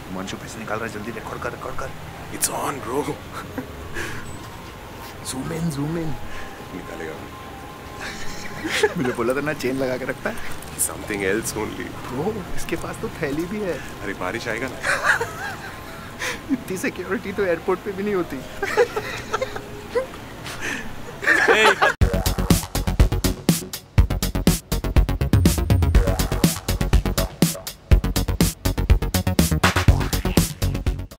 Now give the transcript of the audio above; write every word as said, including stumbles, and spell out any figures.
हिमांशु पैसे निकाल रहा है, जल्दी रिकॉर्ड कर रिकॉर्ड कर। It's on bro. Zoom in zoom in. निकालेगा। मुझे बोला था ना चेन लगा के रखता है। Something else only. ब्रो इसके पास तो थैली भी है। अरे बारिश आएगा ना। इतनी सिक्योरिटी तो एयरपोर्ट पे भी नहीं होती।